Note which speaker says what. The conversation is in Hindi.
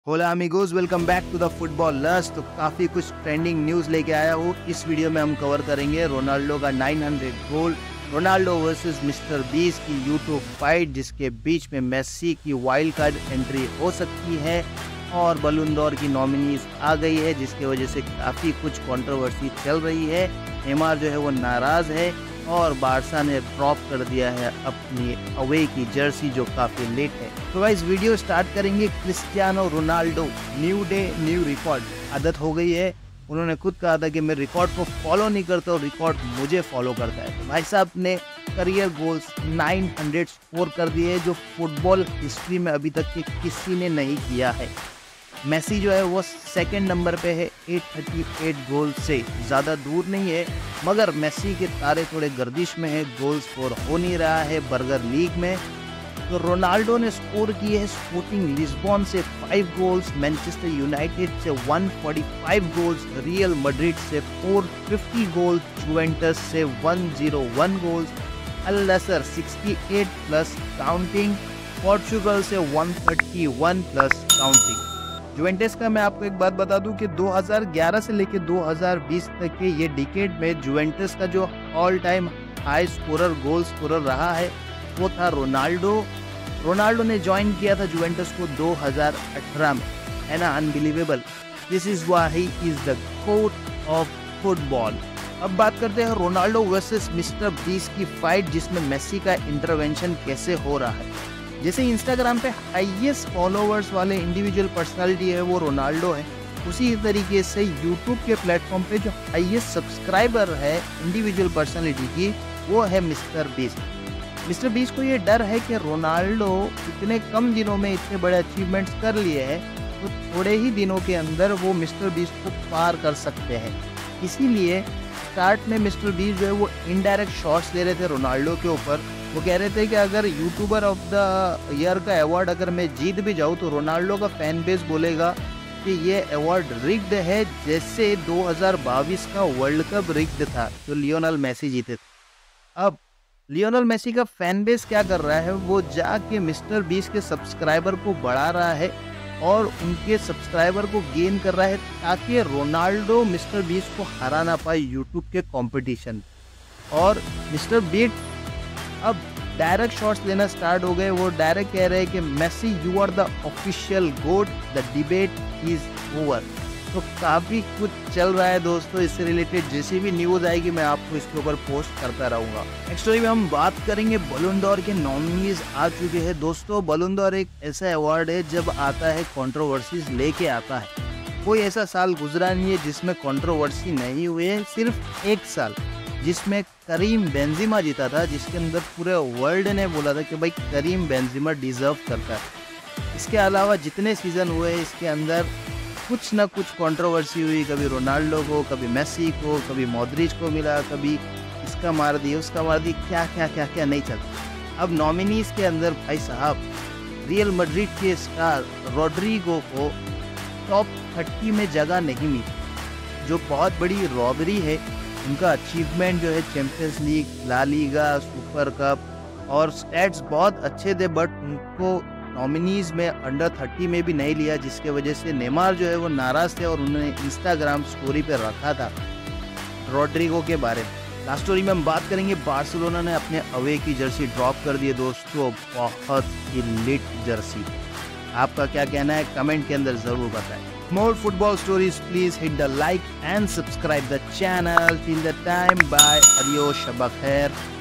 Speaker 1: होला amigos, welcome back to the football lust. तो काफ़ी कुछ ट्रेंडिंग न्यूज़ लेके आया हूँ। इस वीडियो में हम कवर करेंगे रोनाल्डो का 900 गोल, रोनाल्डो वर्सेस मिस्टर बीस की यूट्यूब फाइट जिसके बीच में मेसी की वाइल्ड कार्ड एंट्री हो सकती है और बलून डॉर की नॉमिनीज आ गई है जिसकी वजह से काफ़ी कुछ कंट्रोवर्सी चल रही है। नेमार जो है वो नाराज़ है और बारसा ने ड्रॉप कर दिया है अपनी अवे की जर्सी जो काफ़ी लेट है। तो गाइस वीडियो स्टार्ट करेंगे। Cristiano Ronaldo, new day new record. आदत हो गई है, उन्होंने खुद कहा था कि मैं रिकॉर्ड को फॉलो नहीं करता और रिकॉर्ड मुझे फॉलो करता है। तो भाई साहब ने करियर गोल्स 900 स्कोर कर दिए जो फुटबॉल हिस्ट्री में अभी तक के किसी ने नहीं किया है। मेसी जो है वो सेकंड नंबर पे है 838 गोल से, ज़्यादा दूर नहीं है, मगर मेसी के तारे थोड़े गर्दिश में है, गोल स्कोर हो नहीं रहा है बर्गर लीग में। तो रोनाल्डो ने स्कोर किए हैं स्पोर्टिंग लिस्बॉन से 5 गोल्स, मैनचेस्टर यूनाइटेड से 145 गोल्स, रियल मैड्रिड से 450 गोल्स, जुवेंटस से 101 goals, Al Nassr 68 plus counting, Portugal से 131 प्लस काउंटिंग। जुवेंटस का मैं आपको एक बात बता दूं कि 2011 से लेकर 2020 तक के ये डिकेड में जुवेंटस का जो all time high scorer, goal scorer रहा है वो था रोनाल्डो। रोनाल्डो ने ज्वाइन किया था जुवेंटस को 2018 में, है ना, unbelievable. This is why he is the GOAT of football. अब बात करते हैं रोनाल्डो वर्सेस मिस्टर बीस की फाइट जिसमें मेसी का इंटरवेंशन कैसे हो रहा है। जैसे इंस्टाग्राम पे हाईएस्ट फॉलोअर्स वाले इंडिविजुअल पर्सनालिटी है वो रोनाल्डो है, उसी तरीके से यूट्यूब के प्लेटफॉर्म पे जो हाईएस्ट सब्सक्राइबर है इंडिविजुअल पर्सनालिटी की वो है मिस्टर बीस। मिस्टर बीस को ये डर है कि रोनाल्डो इतने कम दिनों में इतने बड़े अचीवमेंट्स कर लिए हैं तो थोड़े ही दिनों के अंदर वो मिस्टर बीस को पार कर सकते हैं। इसीलिए स्टार्ट में मिस्टर बीस जो है वो इनडायरेक्ट शॉट्स ले रहे थे रोनाल्डो के ऊपर। वो कह रहे थे कि अगर यूट्यूबर ऑफ द ईयर का अवार्ड अगर मैं जीत भी जाऊँ तो रोनाल्डो का फैन बेस बोलेगा कि ये अवार्ड रिग्ड है, जैसे 2022 का वर्ल्ड कप रिग्ड था जो लियोनेल मेसी जीते थे। अब लियोनेल मेसी का फैन बेस क्या कर रहा है, वो जाके मिस्टर बीस के सब्सक्राइबर को बढ़ा रहा है और उनके सब्सक्राइबर को गेन कर रहा है ताकि रोनाल्डो मिस्टर बीस को हरा ना पाए यूट्यूब के कंपटीशन। और मिस्टर बीट अब डायरेक्ट शॉट्स लेना स्टार्ट हो गए। वो डायरेक्ट कह रहे हैं कि Messi you are the official GOAT, the debate is over. तो काफ़ी कुछ चल रहा है दोस्तों, इससे रिलेटेड जैसी भी न्यूज़ आएगी मैं आपको इसके ऊपर पोस्ट करता रहूँगा। नेक्स्ट स्टोरी में हम बात करेंगे बलून डॉर के नॉमिनीज आ चुके हैं दोस्तों। बलून डॉर एक ऐसा अवार्ड है जब आता है कंट्रोवर्सीज लेके आता है। कोई ऐसा साल गुजरा नहीं है जिसमें कंट्रोवर्सी नहीं हुई है, सिर्फ एक साल जिसमें करीम बेंजिमा जीता था, जिसके अंदर पूरे वर्ल्ड ने बोला था कि भाई करीम बेंजिमा डिजर्व करता है। इसके अलावा जितने सीज़न हुए इसके अंदर कुछ ना कुछ कंट्रोवर्सी हुई, कभी रोनाल्डो को, कभी मेसी को, कभी मॉड्रिच को मिला, कभी इसका मार दी उसका मार दी, क्या क्या क्या क्या नहीं चलता। अब नॉमिनीज के अंदर भाई साहब रियल मैड्रिड के स्टार रोड्रिगो को टॉप 30 में जगह नहीं मिली, जो बहुत बड़ी रॉबरी है। उनका अचीवमेंट जो है Champions League, La Liga, super cup और स्टैट्स बहुत अच्छे थे, बट उनको नॉमिनीज में अंडर 30 में भी नहीं लिया, जिसके वजह से नेमार जो है वो नाराज़ थे और उन्होंने इंस्टाग्राम स्टोरी पे रखा था रोड्रिगो के बारे में। लास्ट स्टोरी में हम बात करेंगे बार्सिलोना ने अपने अवे की जर्सी ड्रॉप कर दी है दोस्तों, बहुत ही लिट जर्सी। आपका क्या कहना है कमेंट के अंदर ज़रूर बताएं। More football stories, please hit the like and subscribe the channel. Till the time, bye, adios, shabak khair.